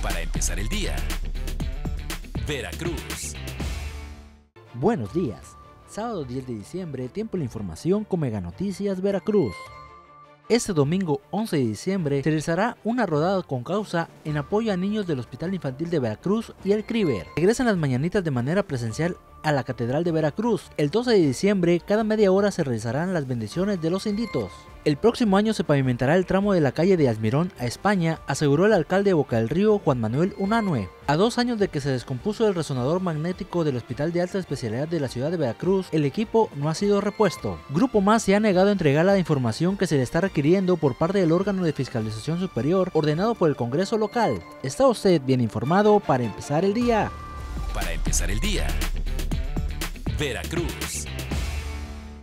Para empezar el día, Veracruz. Buenos días. Sábado 10 de diciembre, tiempo de la información con Mega Noticias Veracruz. Este domingo 11 de diciembre se realizará una rodada con causa en apoyo a niños del Hospital Infantil de Veracruz y el CRIVER. Regresan las mañanitas de manera presencial a la Catedral de Veracruz. El 12 de diciembre, cada media hora se realizarán las bendiciones de los inditos. El próximo año se pavimentará el tramo de la calle de Almirón a España, aseguró el alcalde de Boca del Río, Juan Manuel Unanue. A 2 años de que se descompuso el resonador magnético del Hospital de Alta Especialidad de la ciudad de Veracruz, el equipo no ha sido repuesto. Grupo Más se ha negado a entregar la información que se le está requiriendo por parte del órgano de fiscalización superior ordenado por el Congreso local. ¿Está usted bien informado para empezar el día? Para empezar el día, Veracruz.